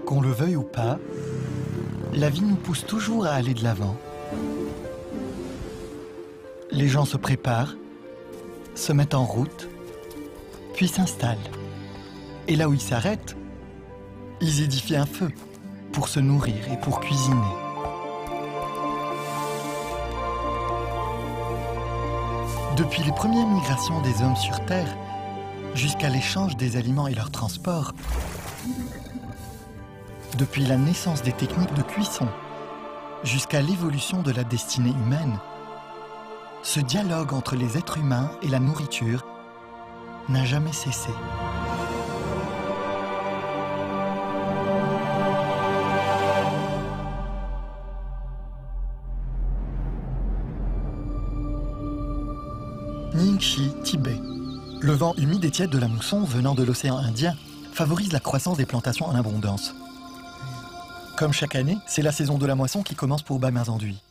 Qu'on le veuille ou pas, la vie nous pousse toujours à aller de l'avant. Les gens se préparent, se mettent en route, puis s'installent. Et là où ils s'arrêtent, ils édifient un feu pour se nourrir et pour cuisiner. Depuis les premières migrations des hommes sur Terre, jusqu'à l'échange des aliments et leur transport, depuis la naissance des techniques de cuisson, jusqu'à l'évolution de la destinée humaine, ce dialogue entre les êtres humains et la nourriture n'a jamais cessé. Ningxi, Tibet. Le vent humide et tiède de la mousson venant de l'océan Indien favorise la croissance des plantations en abondance. Comme chaque année, c'est la saison de la moisson qui commence pour Baimazandui.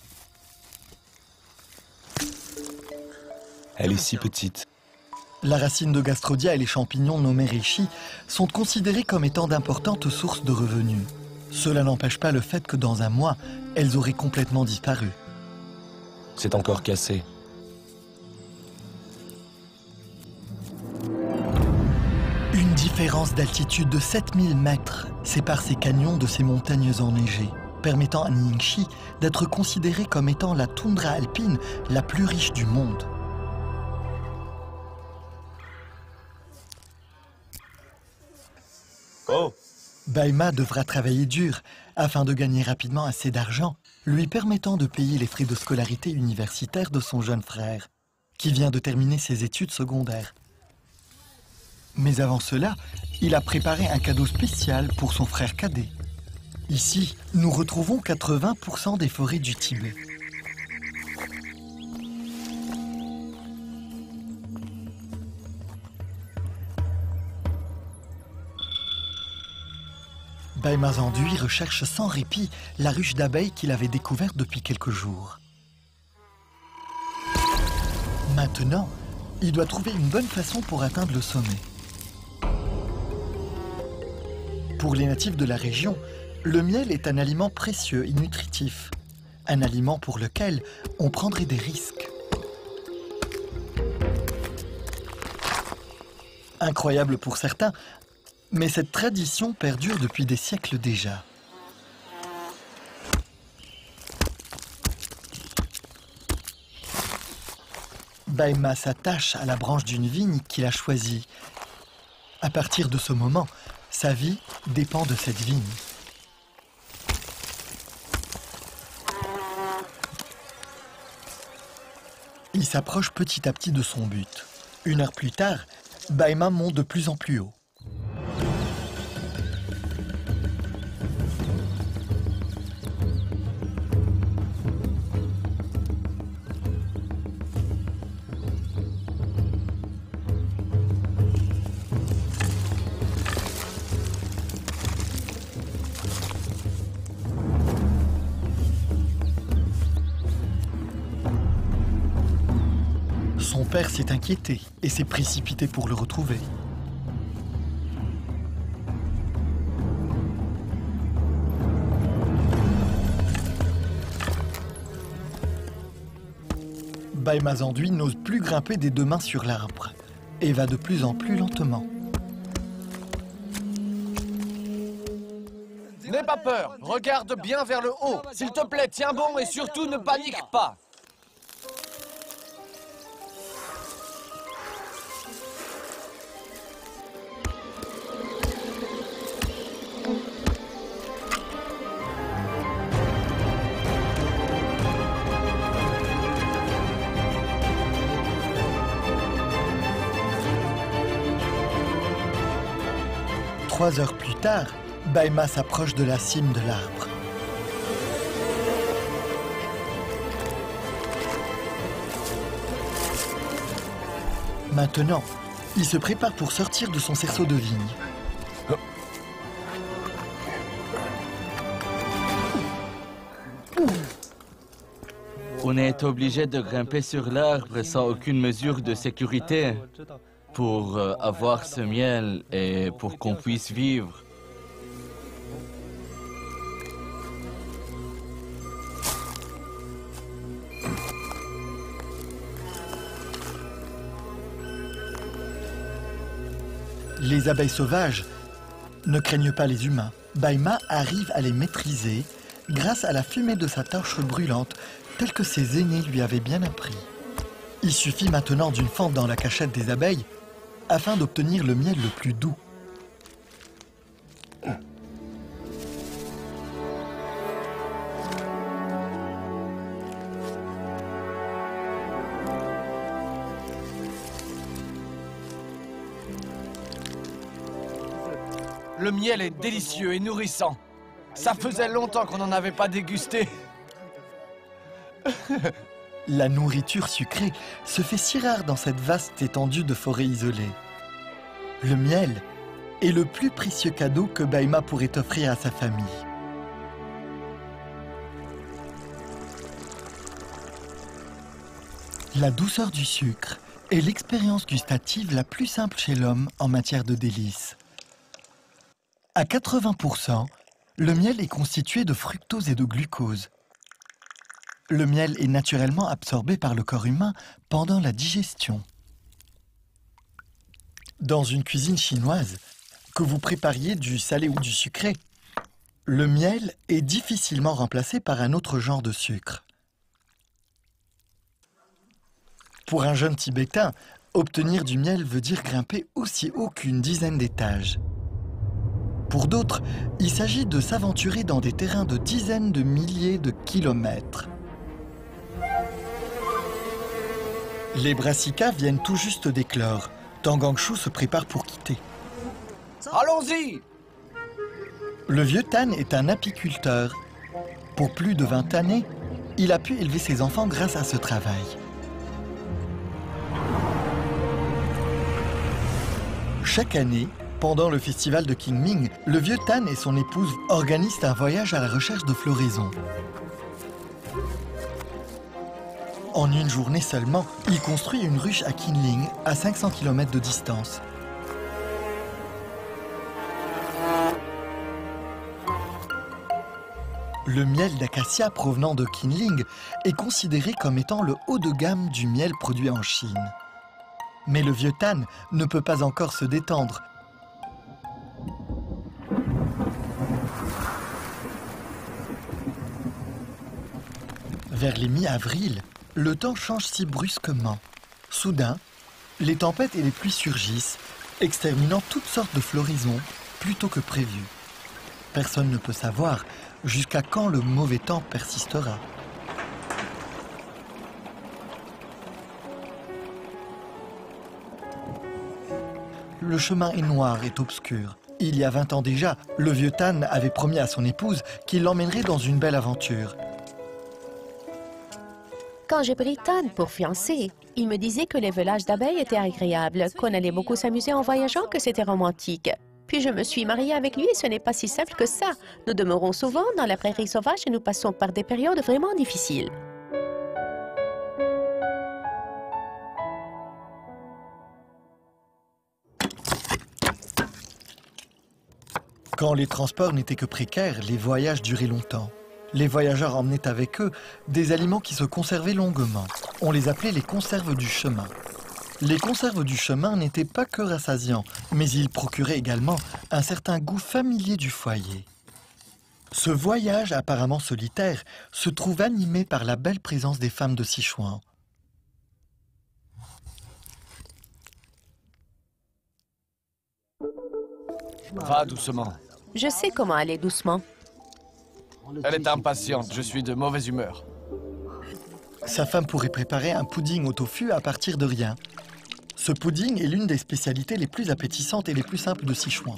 Elle est si petite. La racine de Gastrodia et les champignons nommés reishi sont considérés comme étant d'importantes sources de revenus. Cela n'empêche pas le fait que dans un mois, elles auraient complètement disparu. C'est encore cassé. Une différence d'altitude de 7000 mètres sépare ces canyons de ces montagnes enneigées, permettant à Ningxi d'être considéré comme étant la toundra alpine la plus riche du monde. Oh! Baima devra travailler dur afin de gagner rapidement assez d'argent, lui permettant de payer les frais de scolarité universitaire de son jeune frère, qui vient de terminer ses études secondaires. Mais avant cela, il a préparé un cadeau spécial pour son frère cadet. Ici, nous retrouvons 80% des forêts du Tibet. Baimazandui recherche sans répit la ruche d'abeilles qu'il avait découverte depuis quelques jours. Maintenant, il doit trouver une bonne façon pour atteindre le sommet. Pour les natifs de la région, le miel est un aliment précieux et nutritif. Un aliment pour lequel on prendrait des risques. Incroyable pour certains, mais cette tradition perdure depuis des siècles déjà. Baima s'attache à la branche d'une vigne qu'il a choisie. À partir de ce moment, sa vie dépend de cette vigne. Il s'approche petit à petit de son but. 1 heure plus tard, Baima monte de plus en plus haut. Son père s'est inquiété et s'est précipité pour le retrouver. Baimazandui n'ose plus grimper des 2 mains sur l'arbre et va de plus en plus lentement. N'aie pas peur, regarde bien vers le haut. S'il te plaît, tiens bon et surtout ne panique pas. Trois heures plus tard, Baima s'approche de la cime de l'arbre. Maintenant, il se prépare pour sortir de son cerceau de vigne. On est obligé de grimper sur l'arbre sans aucune mesure de sécurité pour avoir ce miel et pour qu'on puisse vivre. Les abeilles sauvages ne craignent pas les humains. Baima arrive à les maîtriser grâce à la fumée de sa torche brûlante, telle que ses aînés lui avaient bien appris. Il suffit maintenant d'une fente dans la cachette des abeilles afin d'obtenir le miel le plus doux. Le miel est délicieux et nourrissant. Ça faisait longtemps qu'on n'en avait pas dégusté. La nourriture sucrée se fait si rare dans cette vaste étendue de forêt isolée. Le miel est le plus précieux cadeau que Baima pourrait offrir à sa famille. La douceur du sucre est l'expérience gustative la plus simple chez l'homme en matière de délices. À 80%, le miel est constitué de fructose et de glucose. Le miel est naturellement absorbé par le corps humain pendant la digestion. Dans une cuisine chinoise, que vous prépariez du salé ou du sucré, le miel est difficilement remplacé par un autre genre de sucre. Pour un jeune Tibétain, obtenir du miel veut dire grimper aussi haut qu'une dizaine d'étages. Pour d'autres, il s'agit de s'aventurer dans des terrains de dizaines de milliers de kilomètres. Les brassicas viennent tout juste d'éclore. Tangangshu se prépare pour quitter. Allons-y! Le vieux Tan est un apiculteur. Pour plus de 20 années, il a pu élever ses enfants grâce à ce travail. Chaque année, pendant le festival de Qingming, le vieux Tan et son épouse organisent un voyage à la recherche de floraison. En une journée seulement, il construit une ruche à Qinling, à 500 km de distance. Le miel d'acacia provenant de Qinling est considéré comme étant le haut de gamme du miel produit en Chine. Mais le vieux Tan ne peut pas encore se détendre. Vers les mi-avril, le temps change si brusquement. Soudain, les tempêtes et les pluies surgissent, exterminant toutes sortes de floraisons plutôt que prévu. Personne ne peut savoir jusqu'à quand le mauvais temps persistera. Le chemin est noir et obscur. Il y a 20 ans déjà, le vieux Tan avait promis à son épouse qu'il l'emmènerait dans une belle aventure. Quand j'ai pris Tan pour fiancé, il me disait que les velages d'abeilles étaient agréables, qu'on allait beaucoup s'amuser en voyageant, que c'était romantique. Puis je me suis mariée avec lui et ce n'est pas si simple que ça. Nous demeurons souvent dans la prairie sauvage et nous passons par des périodes vraiment difficiles. Quand les transports n'étaient que précaires, les voyages duraient longtemps. Les voyageurs emmenaient avec eux des aliments qui se conservaient longuement. On les appelait les conserves du chemin. Les conserves du chemin n'étaient pas que rassasiants, mais ils procuraient également un certain goût familier du foyer. Ce voyage apparemment solitaire se trouve animé par la belle présence des femmes de Sichuan. Va doucement. Je sais comment aller doucement. Elle est impatiente, je suis de mauvaise humeur. Sa femme pourrait préparer un pudding au tofu à partir de rien. Ce pudding est l'une des spécialités les plus appétissantes et les plus simples de Sichuan.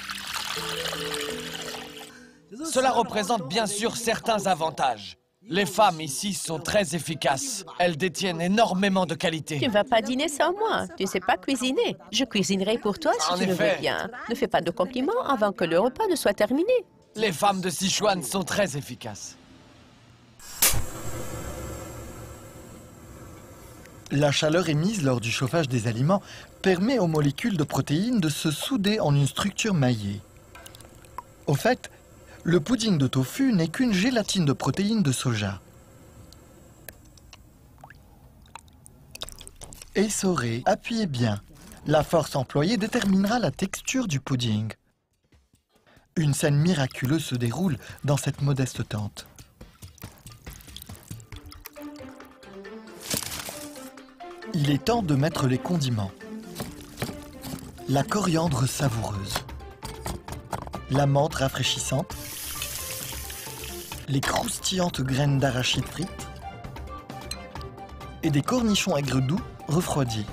Cela représente bien sûr certains avantages. Les femmes ici sont très efficaces. Elles détiennent énormément de Tu qualité. ne vas pas dîner sans moi. Tu ne sais pas cuisiner. Je cuisinerai pour toi si En tu le effet. veux bien. Ne fais pas de compliments avant que le repas ne soit terminé. Les femmes de Sichuan sont très efficaces. La chaleur émise lors du chauffage des aliments permet aux molécules de protéines de se souder en une structure maillée. Au fait, le pudding de tofu n'est qu'une gélatine de protéines de soja. Essorez, appuyez bien. La force employée déterminera la texture du pudding. Une scène miraculeuse se déroule dans cette modeste tente. Il est temps de mettre les condiments. La coriandre savoureuse, la menthe rafraîchissante, les croustillantes graines d'arachide frites et des cornichons aigres doux refroidis.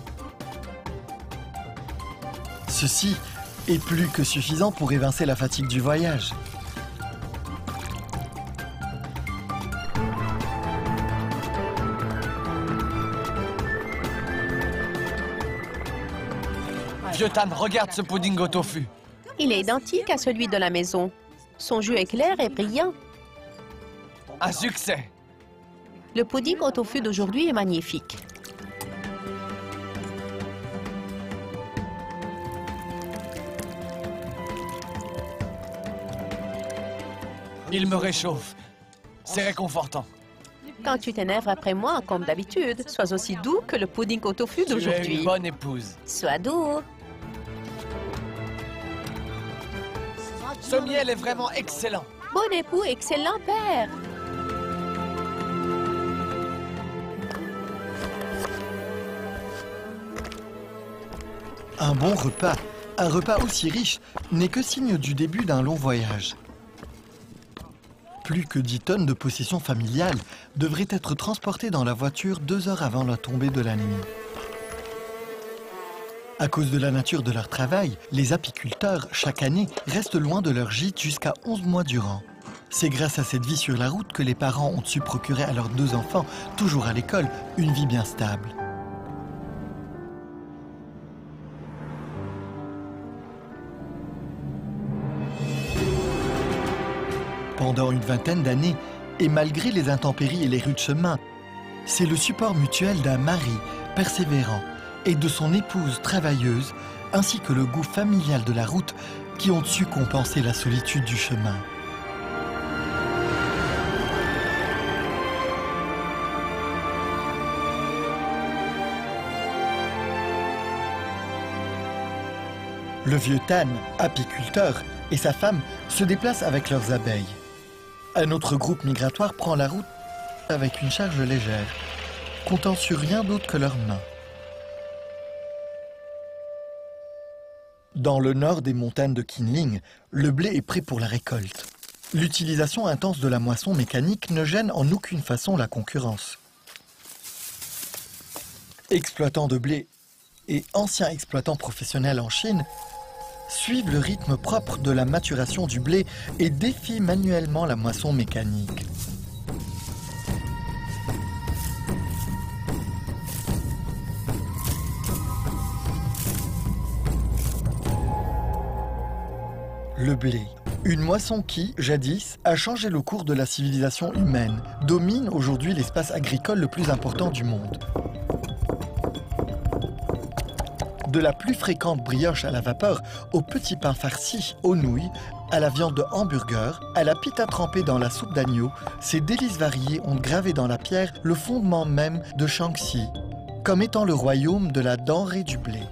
Ceci est plus que suffisant pour évincer la fatigue du voyage. Vieux Tan, regarde ce pudding au tofu. Il est identique à celui de la maison. Son jus est clair et brillant. Un succès. Le pudding au tofu d'aujourd'hui est magnifique. Il me réchauffe. C'est réconfortant. Quand tu t'énerves après moi, comme d'habitude, sois aussi doux que le pudding au tofu Tu es d'aujourd'hui. une bonne épouse. Sois doux. Ce miel est vraiment excellent. Bon époux, excellent père. Un bon repas, un repas aussi riche, n'est que signe du début d'un long voyage. Plus que 10 tonnes de possessions familiales devraient être transportées dans la voiture 2 heures avant la tombée de la nuit. À cause de la nature de leur travail, les apiculteurs, chaque année, restent loin de leur gîte jusqu'à 11 mois durant. C'est grâce à cette vie sur la route que les parents ont su procurer à leurs 2 enfants, toujours à l'école, une vie bien stable. Pendant une vingtaine d'années, et malgré les intempéries et les rudes chemins, c'est le support mutuel d'un mari persévérant et de son épouse travailleuse, ainsi que le goût familial de la route, qui ont su compenser la solitude du chemin. Le vieux Tan, apiculteur, et sa femme se déplacent avec leurs abeilles. Un autre groupe migratoire prend la route avec une charge légère, comptant sur rien d'autre que leurs mains. Dans le nord des montagnes de Kinling, le blé est prêt pour la récolte. L'utilisation intense de la moisson mécanique ne gêne en aucune façon la concurrence. Exploitants de blé et anciens exploitants professionnels en Chine suivent le rythme propre de la maturation du blé et défient manuellement la moisson mécanique. Le blé, une moisson qui, jadis, a changé le cours de la civilisation humaine, domine aujourd'hui l'espace agricole le plus important du monde. De la plus fréquente brioche à la vapeur, au petit pain farci, aux nouilles, à la viande de hamburger, à la pita trempée dans la soupe d'agneau, ces délices variées ont gravé dans la pierre le fondement même de Shaanxi, comme étant le royaume de la denrée du blé.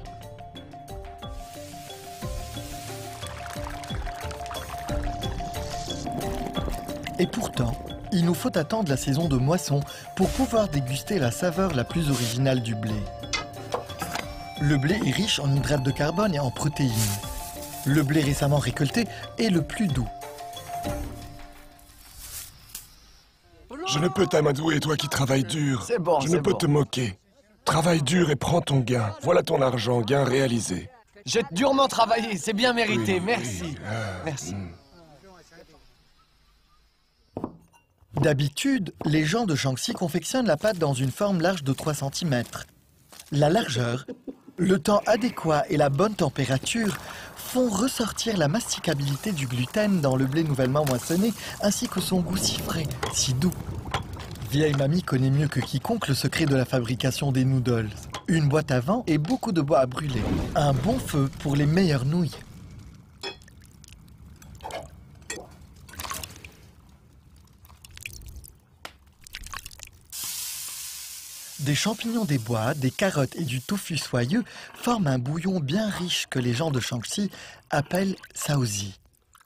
Et pourtant, il nous faut attendre la saison de moisson pour pouvoir déguster la saveur la plus originale du blé. Le blé est riche en hydrates de carbone et en protéines. Le blé récemment récolté est le plus doux. Je ne peux t'amadouer, toi qui travailles dur. C'est bon, Je ne c'est peux bon. te moquer. Travaille dur et prends ton gain. Voilà ton argent, gain réalisé. J'ai durement travaillé, c'est bien mérité, Oui, merci. oui, Merci. D'habitude, les gens de Shaanxi confectionnent la pâte dans une forme large de 3 cm. La largeur, le temps adéquat et la bonne température font ressortir la masticabilité du gluten dans le blé nouvellement moissonné, ainsi que son goût si frais, si doux. Vieille mamie connaît mieux que quiconque le secret de la fabrication des noodles. Une boîte à vent et beaucoup de bois à brûler. Un bon feu pour les meilleures nouilles. des champignons des bois, des carottes et du tofu soyeux forment un bouillon bien riche que les gens de Shaanxi appellent saozi.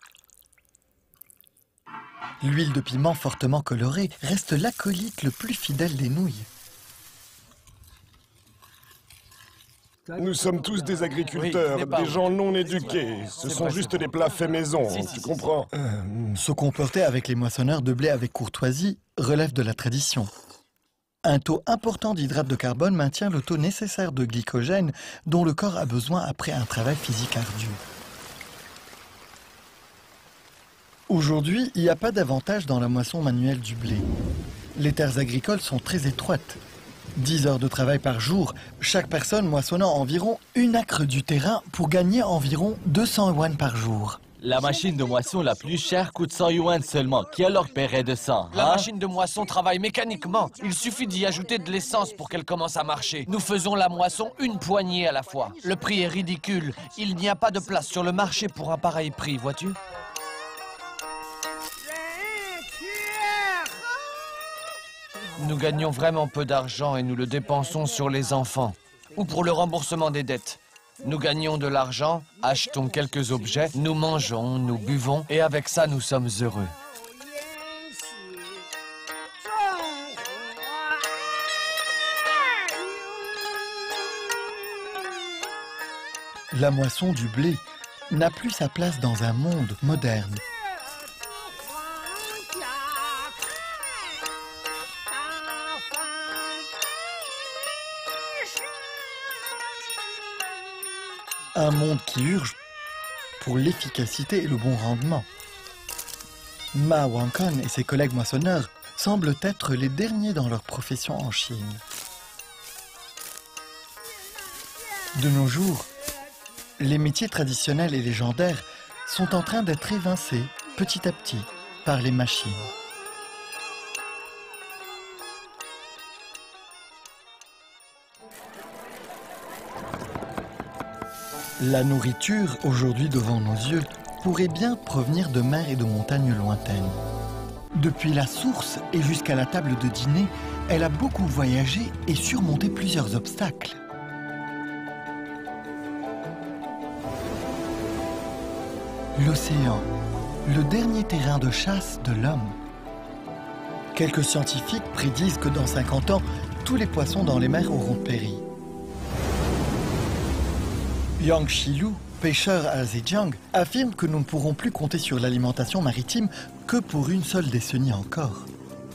L'huile de piment fortement colorée reste l'acolyte le plus fidèle des nouilles. Nous sommes tous des agriculteurs, Oui, des gens non éduqués. Ce sont juste des plats faits maison, tu comprends? Se comporter avec les moissonneurs de blé avec courtoisie relève de la tradition. Un taux important d'hydrate de carbone maintient le taux nécessaire de glycogène dont le corps a besoin après un travail physique ardu. Aujourd'hui, il n'y a pas d'avantage dans la moisson manuelle du blé. Les terres agricoles sont très étroites. 10 heures de travail par jour, chaque personne moissonnant environ 1 acre du terrain pour gagner environ 200 yuan par jour. La machine de moisson la plus chère coûte 100 yuan seulement. Qui alors paierait 200? La machine de moisson travaille mécaniquement. Il suffit d'y ajouter de l'essence pour qu'elle commence à marcher. Nous faisons la moisson une poignée à la fois. Le prix est ridicule. Il n'y a pas de place sur le marché pour un pareil prix, vois-tu? Nous gagnons vraiment peu d'argent et nous le dépensons sur les enfants ou pour le remboursement des dettes. Nous gagnons de l'argent, achetons quelques objets, nous mangeons, nous buvons et avec ça nous sommes heureux. La moisson du blé n'a plus sa place dans un monde moderne. Un monde qui urge pour l'efficacité et le bon rendement. Ma Wangkon et ses collègues moissonneurs semblent être les derniers dans leur profession en Chine. De nos jours, les métiers traditionnels et légendaires sont en train d'être évincés petit à petit par les machines. La nourriture, aujourd'hui devant nos yeux, pourrait bien provenir de mers et de montagnes lointaines. Depuis la source et jusqu'à la table de dîner, elle a beaucoup voyagé et surmonté plusieurs obstacles. L'océan, le dernier terrain de chasse de l'homme. Quelques scientifiques prédisent que dans 50 ans, tous les poissons dans les mers auront péri. Yang Shilu, pêcheur à Zhejiang, affirme que nous ne pourrons plus compter sur l'alimentation maritime que pour une seule décennie encore.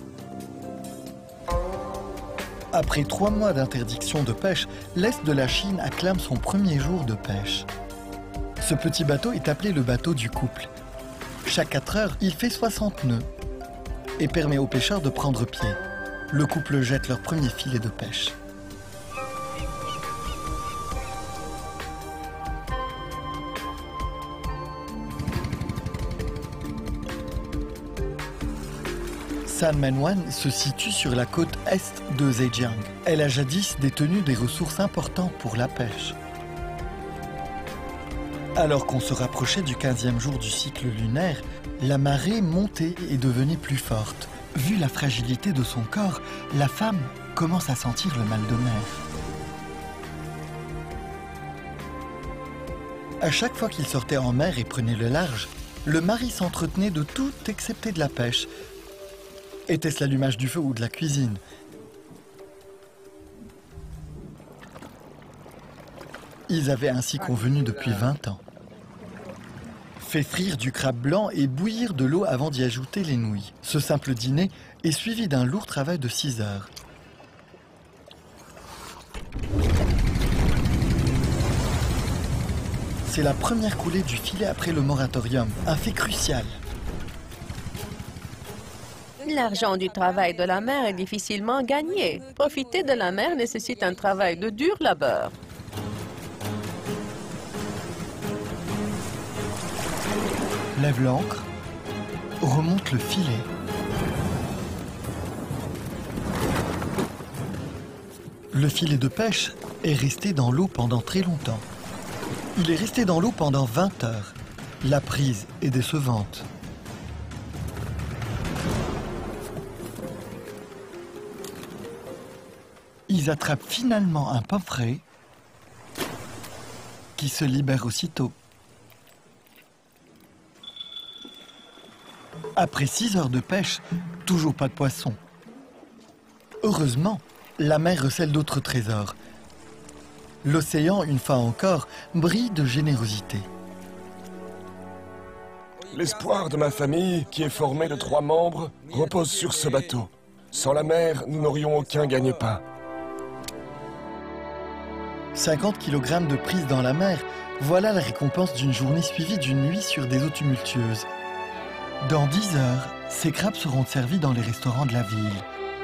Après 3 mois d'interdiction de pêche, l'Est de la Chine acclame son premier jour de pêche. Ce petit bateau est appelé le bateau du couple. Chaque 4 heures, il fait 60 nœuds et permet aux pêcheurs de prendre pied. Le couple jette leur premier filet de pêche. Sanmenwan se situe sur la côte est de Zhejiang. Elle a jadis détenu des ressources importantes pour la pêche. Alors qu'on se rapprochait du 15e jour du cycle lunaire, la marée montait et devenait plus forte. Vu la fragilité de son corps, la femme commence à sentir le mal de mer. À chaque fois qu'il sortait en mer et prenait le large, le mari s'entretenait de tout excepté de la pêche. Était-ce l'allumage du feu ou de la cuisine? Ils avaient ainsi convenu depuis 20 ans. Fait frire du crabe blanc et bouillir de l'eau avant d'y ajouter les nouilles. Ce simple dîner est suivi d'un lourd travail de 6 heures. C'est la première coulée du filet après le moratorium, un fait crucial. L'argent du travail de la mer est difficilement gagné. Profiter de la mer nécessite un travail de dur labeur. Lève l'ancre, remonte le filet. Le filet de pêche est resté dans l'eau pendant très longtemps. Il est resté dans l'eau pendant 20 heures. La prise est décevante. ils attrapent finalement un pomfret qui se libère aussitôt. Après 6 heures de pêche, toujours pas de poisson. Heureusement, la mer recèle d'autres trésors. L'océan, une fois encore, brille de générosité. L'espoir de ma famille, qui est formé de 3 membres, repose sur ce bateau. Sans la mer, nous n'aurions aucun gagne-pain. 50 kg de prise dans la mer, voilà la récompense d'une journée suivie d'une nuit sur des eaux tumultueuses. Dans 10 heures, ces crabes seront servis dans les restaurants de la ville.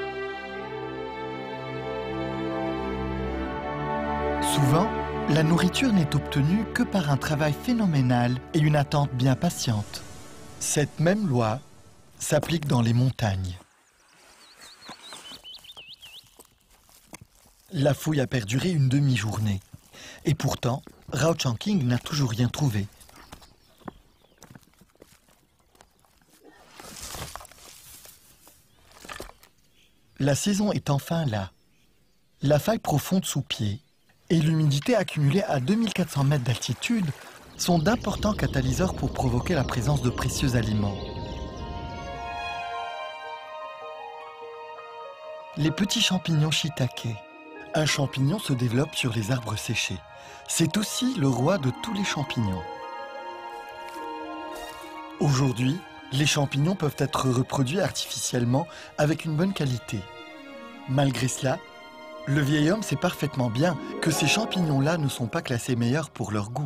Souvent, la nourriture n'est obtenue que par un travail phénoménal et une attente bien patiente. Cette même loi s'applique dans les montagnes. La fouille a perduré une demi-journée. Et pourtant, Rao Changking n'a toujours rien trouvé. La saison est enfin là. La faille profonde sous pied et l'humidité accumulée à 2400 mètres d'altitude sont d'importants catalyseurs pour provoquer la présence de précieux aliments. Les petits champignons shiitake. Un champignon se développe sur les arbres séchés. C'est aussi le roi de tous les champignons. Aujourd'hui, les champignons peuvent être reproduits artificiellement avec une bonne qualité. Malgré cela, le vieil homme sait parfaitement bien que ces champignons-là ne sont pas classés meilleurs pour leur goût.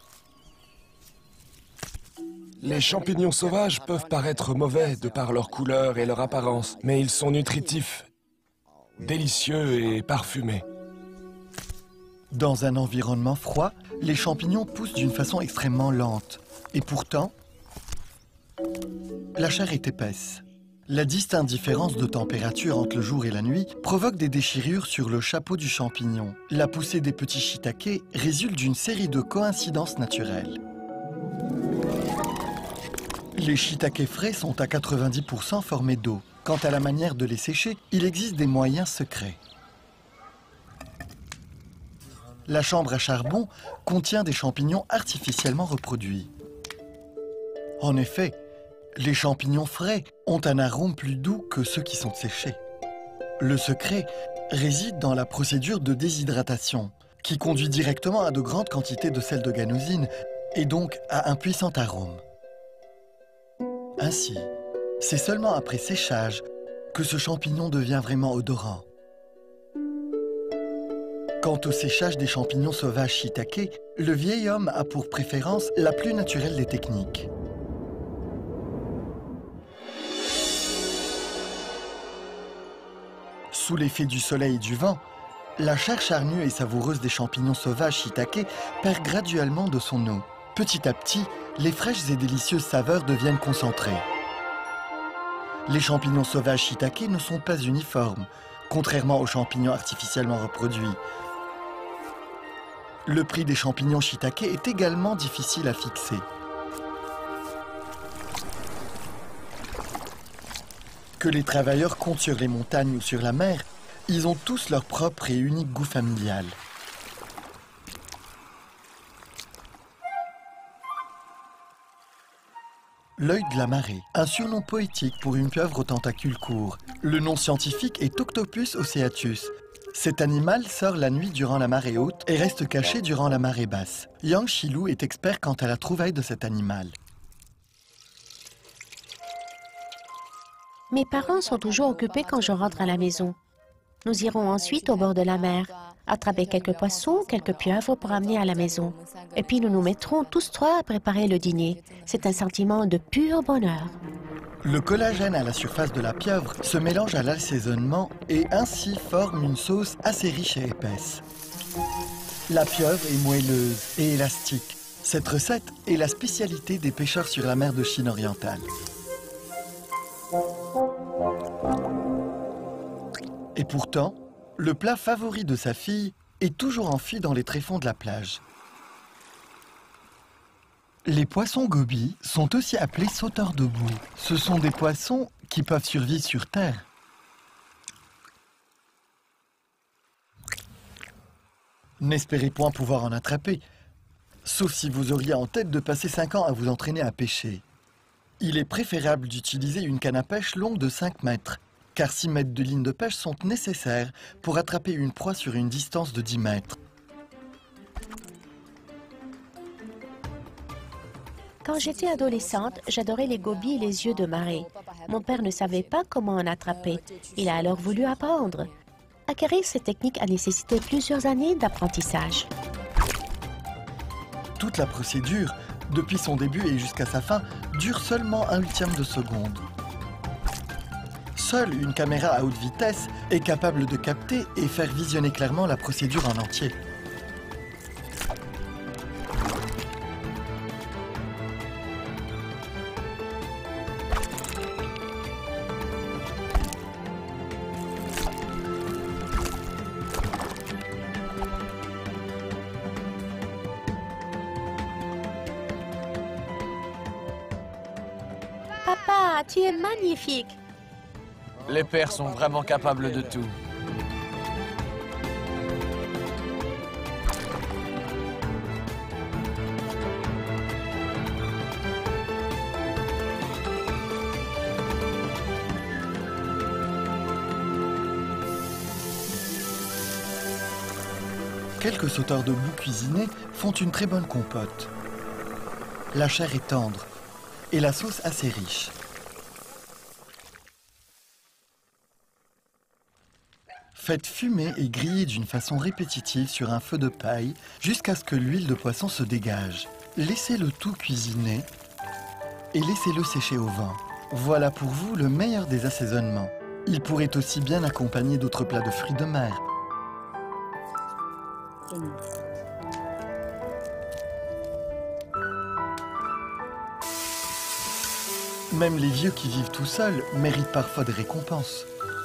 Les champignons sauvages peuvent paraître mauvais de par leur couleur et leur apparence, mais ils sont nutritifs, délicieux et parfumés. Dans un environnement froid, les champignons poussent d'une façon extrêmement lente. Et pourtant, la chair est épaisse. La distincte différence de température entre le jour et la nuit provoque des déchirures sur le chapeau du champignon. La poussée des petits shiitake résulte d'une série de coïncidences naturelles. Les shiitake frais sont à 90% formés d'eau. Quant à la manière de les sécher, il existe des moyens secrets. La chambre à charbon contient des champignons artificiellement reproduits. En effet, les champignons frais ont un arôme plus doux que ceux qui sont séchés. Le secret réside dans la procédure de déshydratation, qui conduit directement à de grandes quantités de sel de ganosine et donc à un puissant arôme. Ainsi, c'est seulement après séchage que ce champignon devient vraiment odorant. Quant au séchage des champignons sauvages shiitake, le vieil homme a pour préférence la plus naturelle des techniques. Sous l'effet du soleil et du vent, la chair charnue et savoureuse des champignons sauvages shiitake perd graduellement de son eau. Petit à petit, les fraîches et délicieuses saveurs deviennent concentrées. Les champignons sauvages shiitake ne sont pas uniformes, contrairement aux champignons artificiellement reproduits. Le prix des champignons shiitake est également difficile à fixer. Que les travailleurs comptent sur les montagnes ou sur la mer, ils ont tous leur propre et unique goût familial. L'œil de la marée, un surnom poétique pour une pieuvre aux tentacules courts. Le nom scientifique est Octopus oceatus. Cet animal sort la nuit durant la marée haute et reste caché durant la marée basse. Yang Shilu est expert quant à la trouvaille de cet animal. Mes parents sont toujours occupés quand je rentre à la maison. Nous irons ensuite au bord de la mer, attraper quelques poissons, quelques pieuvres pour amener à la maison. Et puis nous nous mettrons tous trois à préparer le dîner. C'est un sentiment de pur bonheur. Le collagène à la surface de la pieuvre se mélange à l'assaisonnement et ainsi forme une sauce assez riche et épaisse. La pieuvre est moelleuse et élastique. Cette recette est la spécialité des pêcheurs sur la mer de Chine orientale. Et pourtant, le plat favori de sa fille est toujours enfui dans les tréfonds de la plage. Les poissons gobies sont aussi appelés sauteurs de boue. Ce sont des poissons qui peuvent survivre sur Terre. N'espérez point pouvoir en attraper, sauf si vous auriez en tête de passer 5 ans à vous entraîner à pêcher. Il est préférable d'utiliser une canne à pêche longue de 5 mètres, car 6 mètres de ligne de pêche sont nécessaires pour attraper une proie sur une distance de 10 mètres. Quand j'étais adolescente, j'adorais les gobies et les yeux de marée. Mon père ne savait pas comment en attraper. Il a alors voulu apprendre. Acquérir cette technique a nécessité plusieurs années d'apprentissage. Toute la procédure, depuis son début et jusqu'à sa fin, dure seulement 1/8 de seconde. Seule une caméra à haute vitesse est capable de capter et faire visionner clairement la procédure en entier. Papa, tu es magnifique! Les pères sont vraiment capables de tout. Quelques sauteurs de boue cuisinés font une très bonne compote. La chair est tendre et la sauce assez riche. Faites fumer et griller d'une façon répétitive sur un feu de paille jusqu'à ce que l'huile de poisson se dégage. Laissez le tout cuisiner et laissez-le sécher au vent. Voilà pour vous le meilleur des assaisonnements. Il pourrait aussi bien accompagner d'autres plats de fruits de mer. Même les vieux qui vivent tout seuls méritent parfois des récompenses.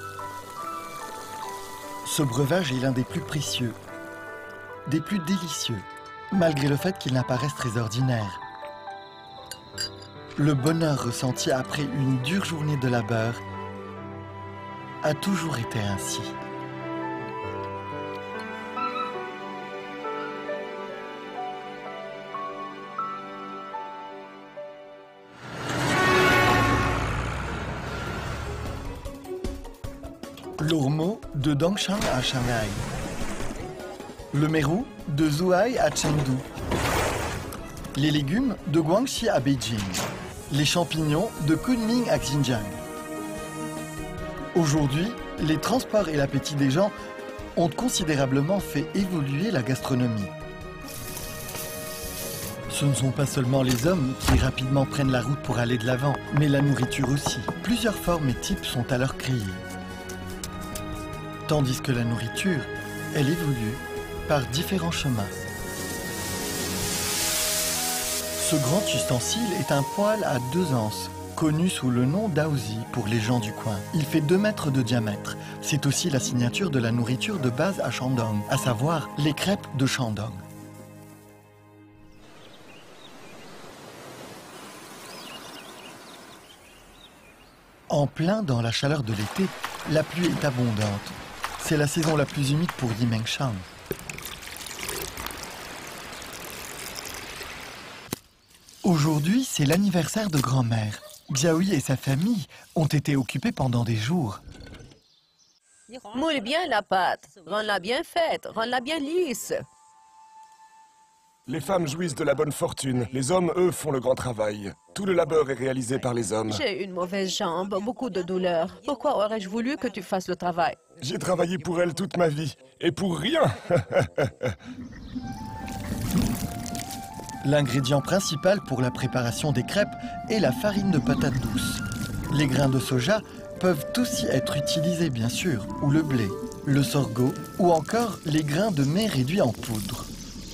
Ce breuvage est l'un des plus précieux, des plus délicieux, malgré le fait qu'il n'apparaisse très ordinaire. Le bonheur ressenti après une dure journée de labeur a toujours été ainsi. L'ormeau de Dongshan à Shanghai. Le mérou de Zhuhai à Chengdu. Les légumes de Guangxi à Beijing. Les champignons de Kunming à Xinjiang. Aujourd'hui, les transports et l'appétit des gens ont considérablement fait évoluer la gastronomie. Ce ne sont pas seulement les hommes qui rapidement prennent la route pour aller de l'avant, mais la nourriture aussi. Plusieurs formes et types sont alors créées. Tandis que la nourriture, elle évolue par différents chemins. Ce grand ustensile est un poêle à 2 anses, connu sous le nom d'Aozi pour les gens du coin. Il fait 2 mètres de diamètre. C'est aussi la signature de la nourriture de base à Shandong, à savoir les crêpes de Shandong. En plein dans la chaleur de l'été, la pluie est abondante. C'est la saison la plus humide pour Yimengshan. Aujourd'hui, c'est l'anniversaire de grand-mère. Xiaoyi et sa famille ont été occupés pendant des jours. Moule bien la pâte, rends-la bien faite, rends-la bien lisse. Les femmes jouissent de la bonne fortune. Les hommes, eux, font le grand travail. Tout le labeur est réalisé par les hommes. J'ai une mauvaise jambe, beaucoup de douleur. Pourquoi aurais-je voulu que tu fasses le travail? J'ai travaillé pour elle toute ma vie. Et pour rien. L'ingrédient principal pour la préparation des crêpes est la farine de patate douce. Les grains de soja peuvent aussi être utilisés, bien sûr, ou le blé, le sorgho, ou encore les grains de mai réduits en poudre.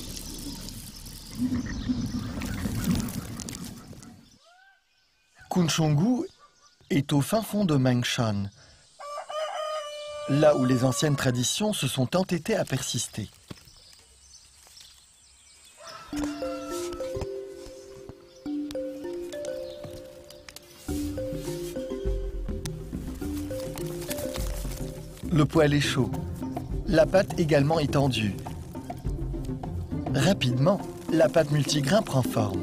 Kunchongu est au fin fond de Mengshan, là où les anciennes traditions se sont entêtées à persister. Le poêle est chaud, la pâte également est tendue. Rapidement, la pâte multigrain prend forme.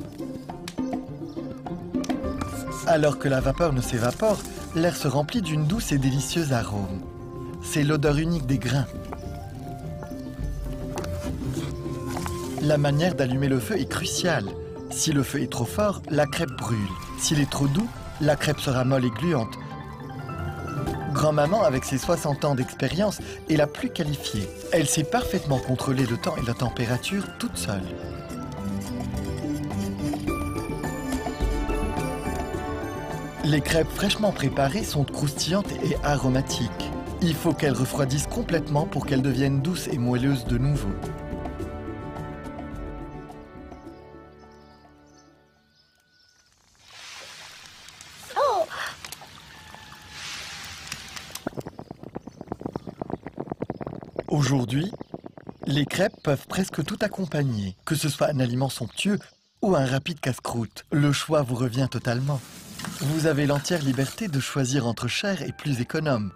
Alors que la vapeur ne s'évapore, l'air se remplit d'une douce et délicieuse arôme. C'est l'odeur unique des grains. La manière d'allumer le feu est cruciale. Si le feu est trop fort, la crêpe brûle. S'il est trop doux, la crêpe sera molle et gluante. Grand-maman, avec ses 60 ans d'expérience, est la plus qualifiée. Elle sait parfaitement contrôler le temps et la température toute seule. Les crêpes fraîchement préparées sont croustillantes et aromatiques. Il faut qu'elles refroidissent complètement pour qu'elles deviennent douces et moelleuses de nouveau. Aujourd'hui, les crêpes peuvent presque tout accompagner, que ce soit un aliment somptueux ou un rapide casse-croûte. Le choix vous revient totalement. Vous avez l'entière liberté de choisir entre cher et plus économe.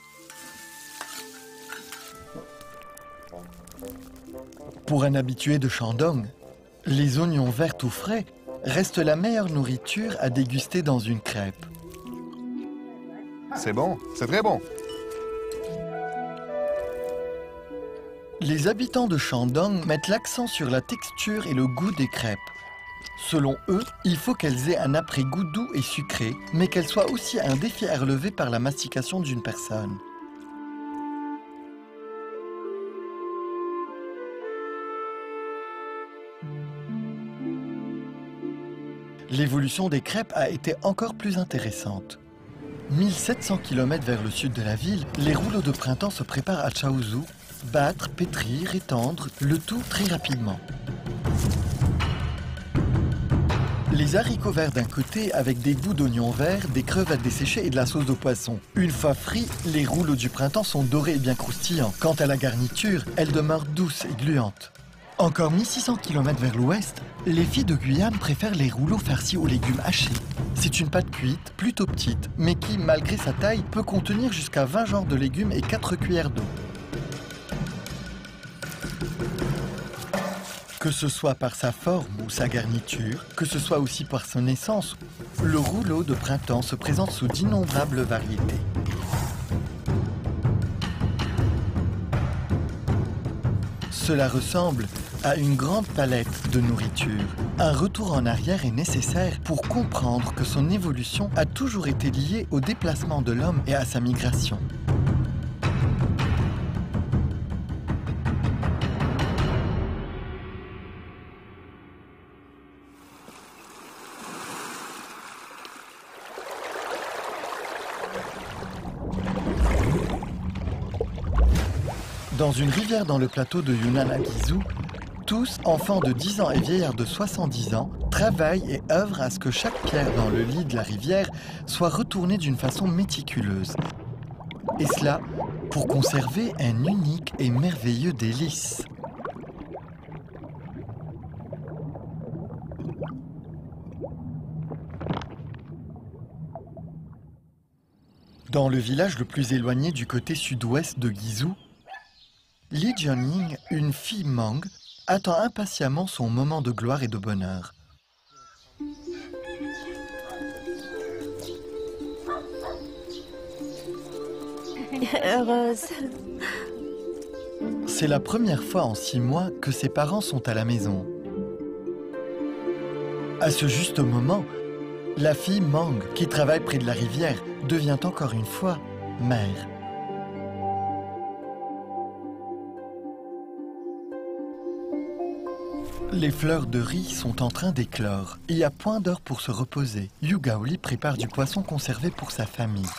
Pour un habitué de Shandong, les oignons verts tout frais restent la meilleure nourriture à déguster dans une crêpe. C'est bon, c'est très bon. Les habitants de Shandong mettent l'accent sur la texture et le goût des crêpes. Selon eux, il faut qu'elles aient un après-goût doux et sucré, mais qu'elles soient aussi un défi à relever par la mastication d'une personne. L'évolution des crêpes a été encore plus intéressante. 1700 km vers le sud de la ville, les rouleaux de printemps se préparent à Chaozhou. Battre, pétrir, étendre, le tout très rapidement. Les haricots verts d'un côté avec des bouts d'oignons verts, des crevettes desséchées et de la sauce de poisson. Une fois frits, les rouleaux du printemps sont dorés et bien croustillants. Quant à la garniture, elle demeure douce et gluante. Encore 1600 km vers l'ouest, les filles de Guyane préfèrent les rouleaux farcis aux légumes hachés. C'est une pâte cuite, plutôt petite, mais qui, malgré sa taille, peut contenir jusqu'à 20 genres de légumes et 4 cuillères d'eau. Que ce soit par sa forme ou sa garniture, que ce soit aussi par son essence, le rouleau de printemps se présente sous d'innombrables variétés. Cela ressemble à une grande palette de nourriture. Un retour en arrière est nécessaire pour comprendre que son évolution a toujours été liée au déplacement de l'homme et à sa migration. Dans une rivière dans le plateau de Yunnan à Guizhou, tous, enfants de 10 ans et vieillards de 70 ans, travaillent et œuvrent à ce que chaque pierre dans le lit de la rivière soit retournée d'une façon méticuleuse. Et cela pour conserver un unique et merveilleux délice. Dans le village le plus éloigné du côté sud-ouest de Guizhou, Li Jianying, une fille Hmong, attend impatiemment son moment de gloire et de bonheur. Heureuse. C'est la première fois en 6 mois que ses parents sont à la maison. À ce juste moment, la fille Hmong, qui travaille près de la rivière, devient encore une fois mère. Les fleurs de riz sont en train d'éclore. Il y a point d'heure pour se reposer. Yu Gaoli prépare du poisson conservé pour sa famille.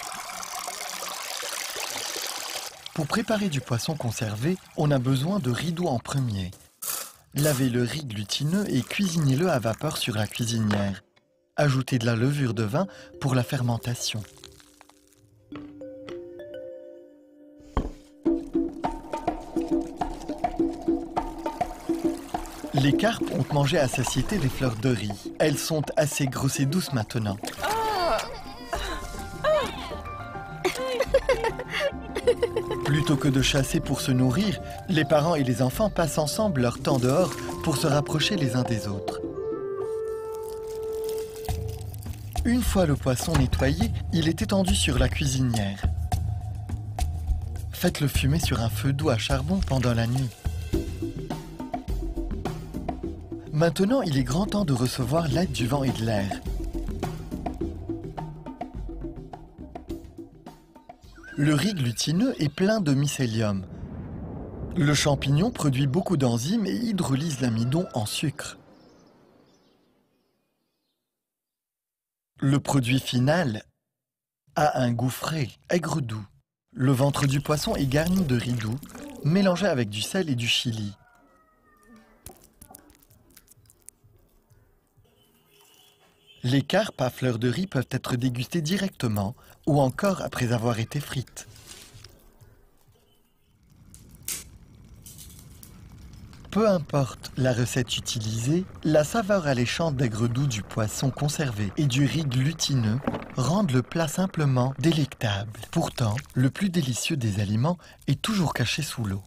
Pour préparer du poisson conservé, on a besoin de riz doux en premier. Lavez le riz glutineux et cuisinez-le à vapeur sur la cuisinière. Ajoutez de la levure de vin pour la fermentation. Les carpes ont mangé à satiété des fleurs de riz. Elles sont assez grosses et douces maintenant. Plutôt que de chasser pour se nourrir, les parents et les enfants passent ensemble leur temps dehors pour se rapprocher les uns des autres. Une fois le poisson nettoyé, il est étendu sur la cuisinière. Faites-le fumer sur un feu doux à charbon pendant la nuit. Maintenant, il est grand temps de recevoir l'aide du vent et de l'air. Le riz glutineux est plein de mycélium. Le champignon produit beaucoup d'enzymes et hydrolyse l'amidon en sucre. Le produit final a un goût frais, aigre-doux. Le ventre du poisson est garni de riz doux, mélangé avec du sel et du chili. Les carpes à fleur de riz peuvent être dégustées directement ou encore après avoir été frites. Peu importe la recette utilisée, la saveur alléchante d'aigre-doux du poisson conservé et du riz glutineux rendent le plat simplement délectable. Pourtant, le plus délicieux des aliments est toujours caché sous l'eau.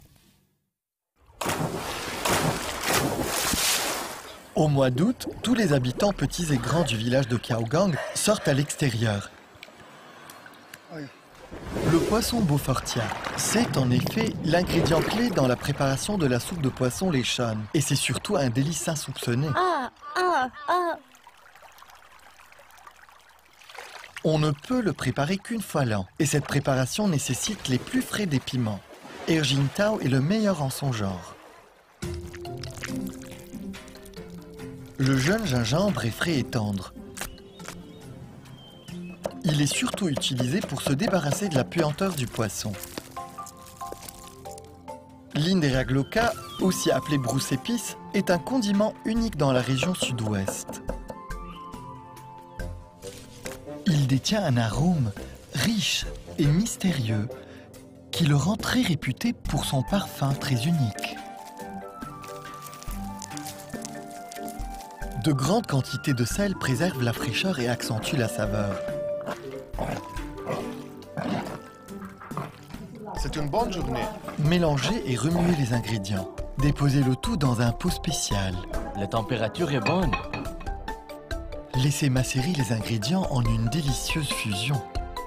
Au mois d'août, tous les habitants petits et grands du village de Kiaogang sortent à l'extérieur. Le poisson Beaufortia, c'est en effet l'ingrédient clé dans la préparation de la soupe de poisson Lechon. Et c'est surtout un délice insoupçonné. On ne peut le préparer qu'une fois l'an. Et cette préparation nécessite les plus frais des piments. Erjintao est le meilleur en son genre. Le jeune gingembre est frais et tendre. Il est surtout utilisé pour se débarrasser de la puanteur du poisson. L'Inderagloka, aussi appelé brousse-épice, est un condiment unique dans la région sud-ouest. Il détient un arôme riche et mystérieux qui le rend très réputé pour son parfum très unique. De grandes quantités de sel préservent la fraîcheur et accentuent la saveur. C'est une bonne journée. Mélangez et remuez les ingrédients. Déposez le tout dans un pot spécial. La température est bonne. Laissez macérer les ingrédients en une délicieuse fusion.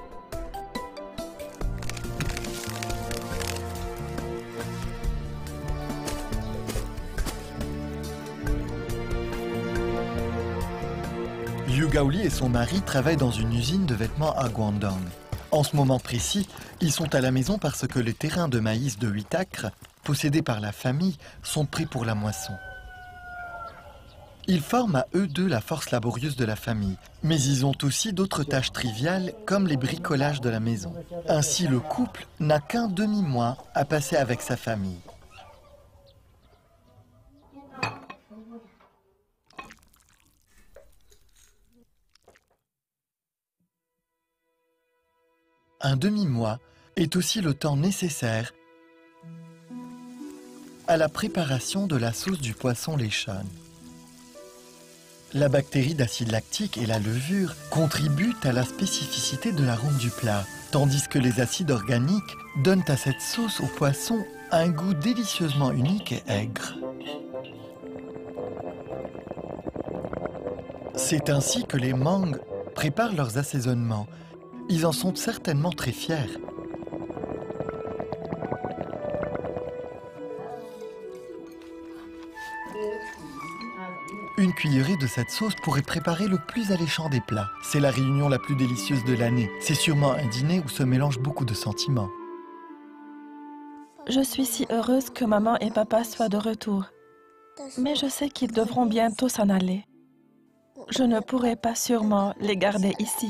Liu Gaoli et son mari travaillent dans une usine de vêtements à Guangdong. En ce moment précis, ils sont à la maison parce que les terrains de maïs de 8 acres, possédés par la famille, sont prêts pour la moisson. Ils forment à eux deux la force laborieuse de la famille, mais ils ont aussi d'autres tâches triviales comme les bricolages de la maison. Ainsi, le couple n'a qu'un demi-mois à passer avec sa famille. Un demi-mois est aussi le temps nécessaire à la préparation de la sauce du poisson Lechon. La bactérie d'acide lactique et la levure contribuent à la spécificité de l'arôme du plat, tandis que les acides organiques donnent à cette sauce au poisson un goût délicieusement unique et aigre. C'est ainsi que les Hmong préparent leurs assaisonnements. Ils en sont certainement très fiers. Une cuillerée de cette sauce pourrait préparer le plus alléchant des plats. C'est la réunion la plus délicieuse de l'année. C'est sûrement un dîner où se mélangent beaucoup de sentiments. Je suis si heureuse que maman et papa soient de retour. Mais je sais qu'ils devront bientôt s'en aller. Je ne pourrai pas sûrement les garder ici.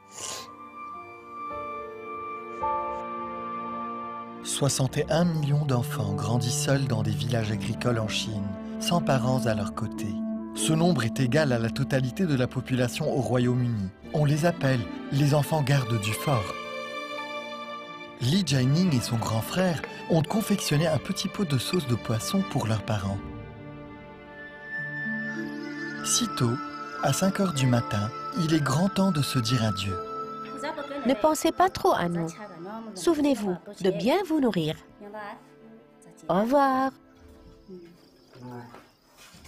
61 millions d'enfants grandissent seuls dans des villages agricoles en Chine, sans parents à leur côté. Ce nombre est égal à la totalité de la population au Royaume-Uni. On les appelle les enfants gardes du fort. Li Jianing et son grand frère ont confectionné un petit pot de sauce de poisson pour leurs parents. Sitôt, à 5 heures du matin, il est grand temps de se dire adieu. Ne pensez pas trop à nous. Souvenez-vous de bien vous nourrir. Au revoir.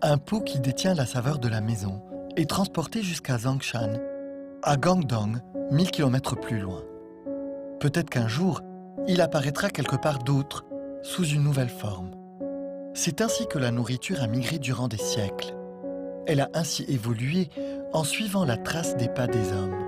un pot qui détient la saveur de la maison, est transporté jusqu'à Zangshan, à Guangdong, 1000 km plus loin. Peut-être qu'un jour, il apparaîtra quelque part d'autre, sous une nouvelle forme. C'est ainsi que la nourriture a migré durant des siècles. Elle a ainsi évolué en suivant la trace des pas des hommes.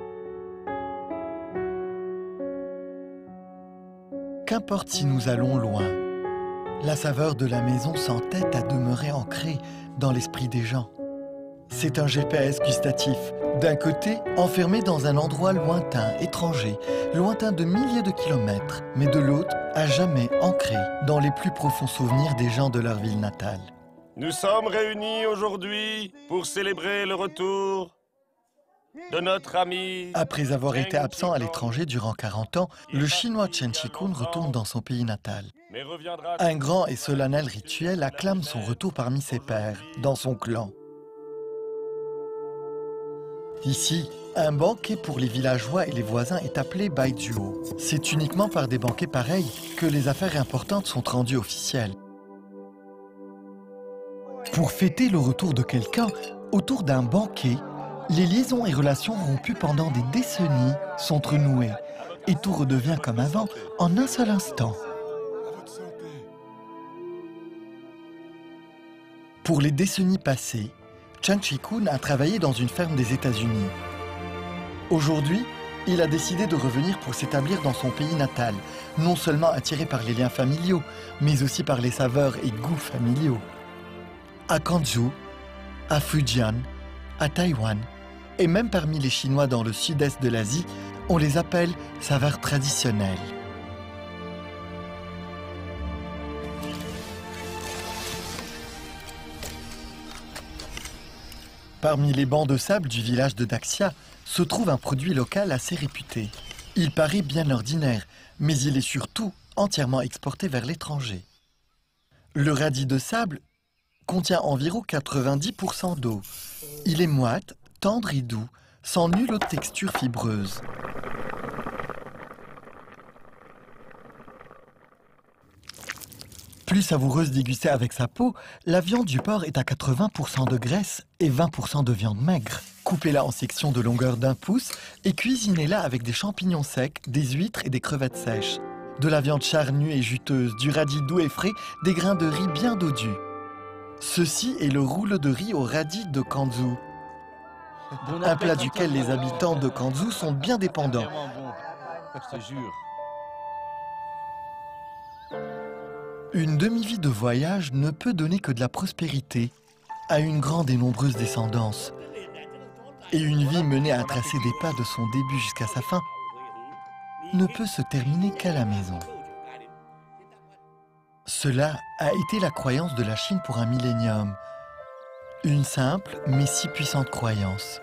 Qu'importe si nous allons loin, la saveur de la maison s'entête à demeurer ancrée dans l'esprit des gens. C'est un GPS gustatif, d'un côté enfermé dans un endroit lointain, étranger, lointain de milliers de kilomètres, mais de l'autre, à jamais ancré dans les plus profonds souvenirs des gens de leur ville natale. Nous sommes réunis aujourd'hui pour célébrer le retour de notre ami. Après avoir été absent à l'étranger durant 40 ans, le Chinois Chen Shikun retourne dans son pays natal. Un grand et solennel rituel acclame son retour parmi ses pairs, dans son clan. Ici, un banquet pour les villageois et les voisins est appelé Baijuo. C'est uniquement par des banquets pareils que les affaires importantes sont rendues officielles. Pour fêter le retour de quelqu'un, autour d'un banquet, les liaisons et relations rompues pendant des décennies sont renouées et tout redevient comme avant en un seul instant. Pour les décennies passées, Chen Shikun a travaillé dans une ferme des États-Unis. Aujourd'hui, il a décidé de revenir pour s'établir dans son pays natal, non seulement attiré par les liens familiaux, mais aussi par les saveurs et goûts familiaux. À Quanzhou, à Fujian, à Taïwan, et même parmi les Chinois dans le sud-est de l'Asie, on les appelle saveurs traditionnelles. Parmi les bancs de sable du village de Daxia se trouve un produit local assez réputé. Il paraît bien ordinaire, mais il est surtout entièrement exporté vers l'étranger. Le radis de sable contient environ 90% d'eau. Il est moite, tendre et doux, sans nulle autre texture fibreuse. Plus savoureuse dégustée avec sa peau, la viande du porc est à 80% de graisse et 20% de viande maigre. Coupez-la en sections de longueur d'1 pouce et cuisinez-la avec des champignons secs, des huîtres et des crevettes sèches. De la viande charnue et juteuse, du radis doux et frais, des grains de riz bien dodus. Ceci est le rouleau de riz au radis de Quanzhou. Un plat duquel les habitants de Quanzhou sont bien dépendants. Je te jure. Une demi-vie de voyage ne peut donner que de la prospérité à une grande et nombreuse descendance. Et une vie menée à tracer des pas de son début jusqu'à sa fin ne peut se terminer qu'à la maison. Cela a été la croyance de la Chine pour un millénium. Une simple mais si puissante croyance.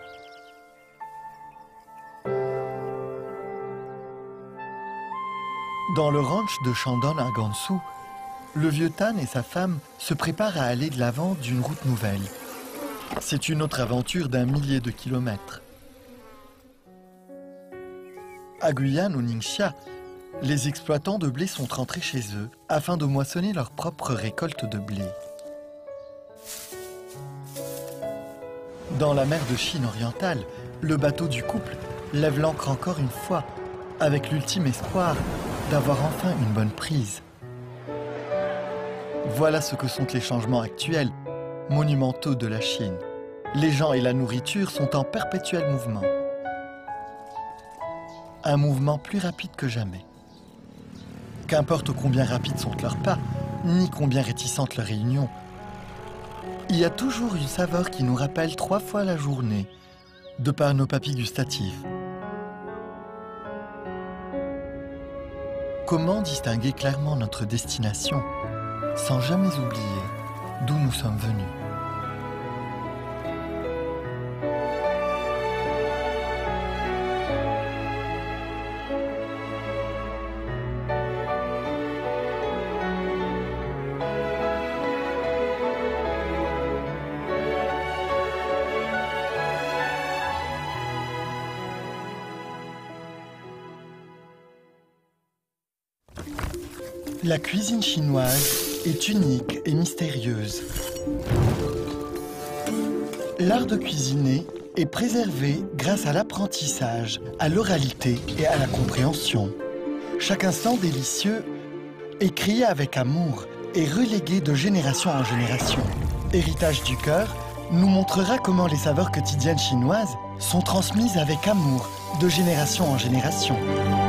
Dans le ranch de Shandong à Gansu, le vieux Tan et sa femme se préparent à aller de l'avant d'une route nouvelle. C'est une autre aventure d'1 millier de kilomètres. À Guyane, au Ningxia, les exploitants de blé sont rentrés chez eux afin de moissonner leur propre récolte de blé. Dans la mer de Chine orientale, le bateau du couple lève l'ancre encore une fois, avec l'ultime espoir d'avoir enfin une bonne prise. Voilà ce que sont les changements actuels, monumentaux de la Chine. Les gens et la nourriture sont en perpétuel mouvement. Un mouvement plus rapide que jamais. Qu'importe combien rapides sont leurs pas, ni combien réticentes leurs réunions, il y a toujours une saveur qui nous rappelle 3 fois la journée, de par nos papilles gustatives. Comment distinguer clairement notre destination sans jamais oublier d'où nous sommes venus? La cuisine chinoise est unique et mystérieuse. L'art de cuisiner est préservé grâce à l'apprentissage, à l'oralité et à la compréhension. Chaque instant délicieux est crié avec amour et relégué de génération en génération. Héritage du cœur nous montrera comment les saveurs quotidiennes chinoises sont transmises avec amour de génération en génération.